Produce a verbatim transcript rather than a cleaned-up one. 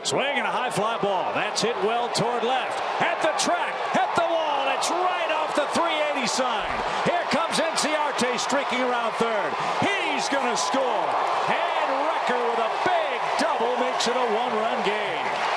Swing and a high fly ball. That's hit well toward left. At the track, at the wall. It's right off the three eighty sign. Here comes Inciarte streaking around third. He's going to score. And Recker with a big double makes it a one-run game.